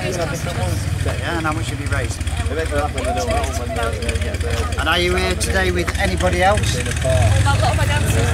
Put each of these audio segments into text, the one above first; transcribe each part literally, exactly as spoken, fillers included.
raised cost trust. Yeah, and how much have you raised? And are you here today with anybody else? A lot of my dancers.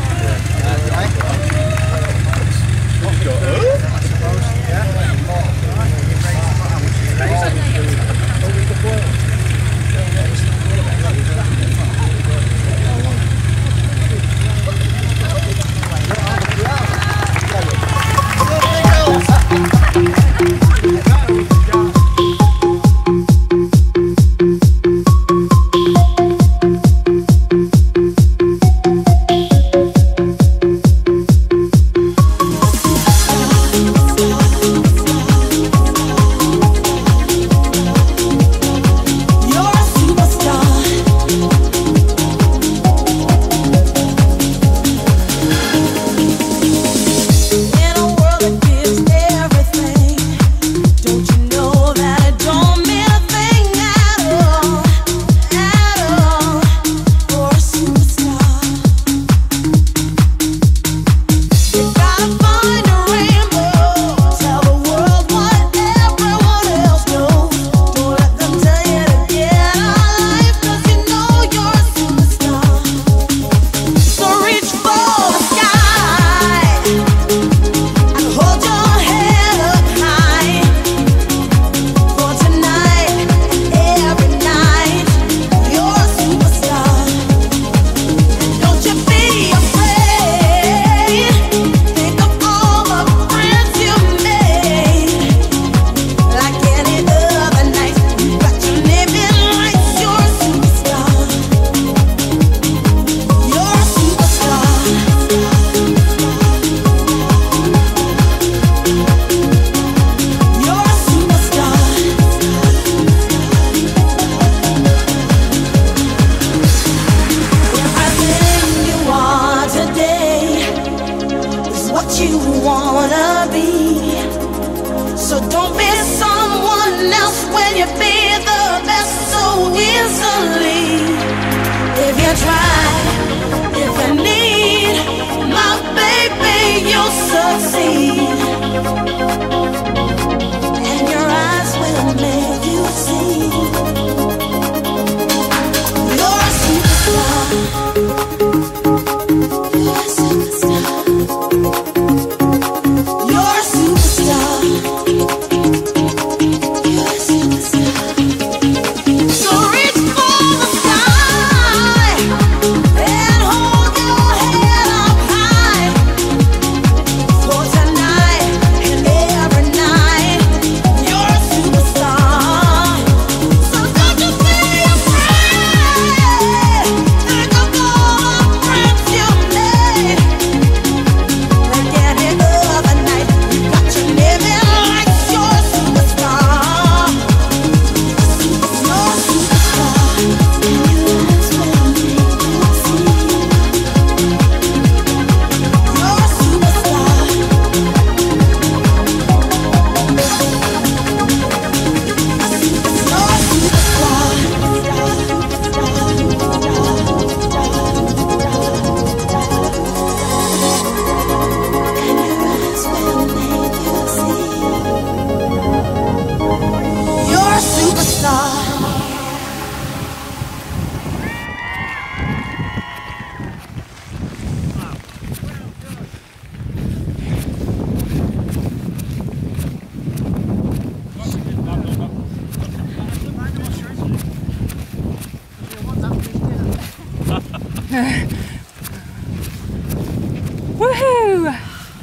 Woohoo!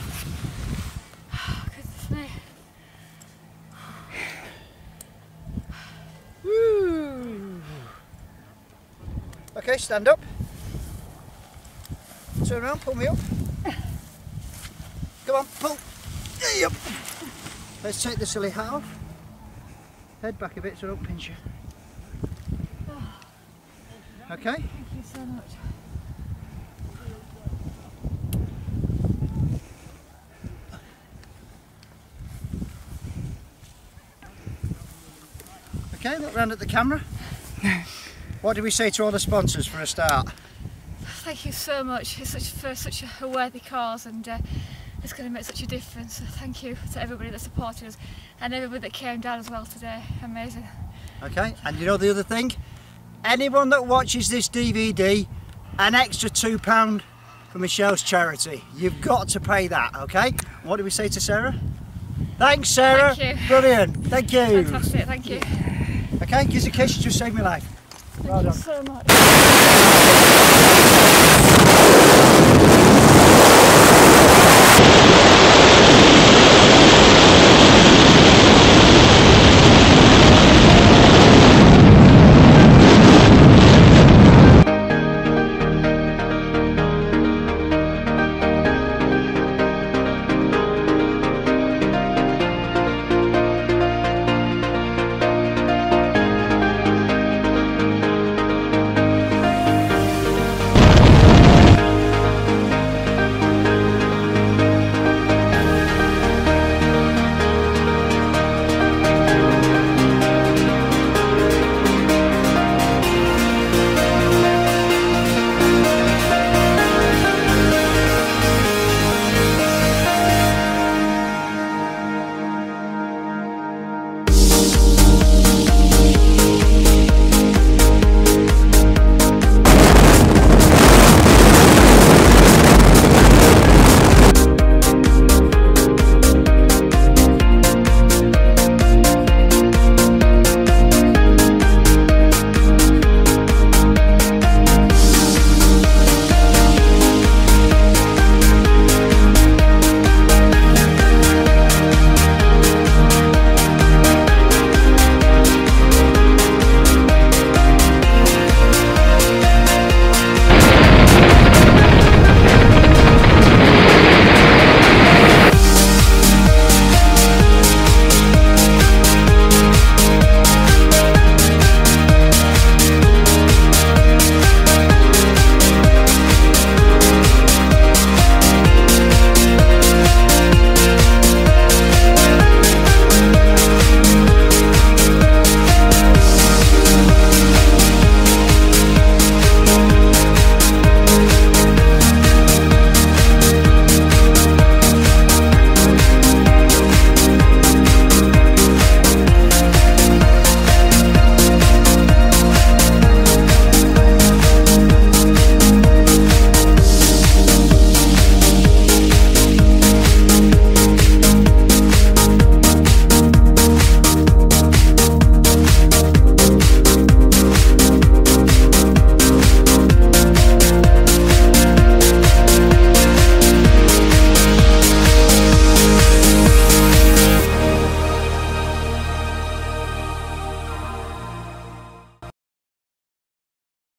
Goodness me. Woo. Okay, stand up. Turn around, pull me up. Come on, pull. Yep. Let's take the silly hat off. Head back a bit so I don't pinch you. Okay? Thank you so much. Okay, look round at the camera. What do we say to all the sponsors for a start? Thank you so much. It's such for such a worthy cause, and uh, it's going to make such a difference. So thank you to everybody that supported us and everybody that came down as well today. Amazing. Okay, and you know the other thing? Anyone that watches this D V D, an extra two pounds for Michelle's charity. You've got to pay that, okay? What do we say to Sarah? Thanks, Sarah. Thank you. Brilliant. Thank you. Fantastic, thank you. Okay, give us a kiss, you just saved my life. Thank Well you done. so much.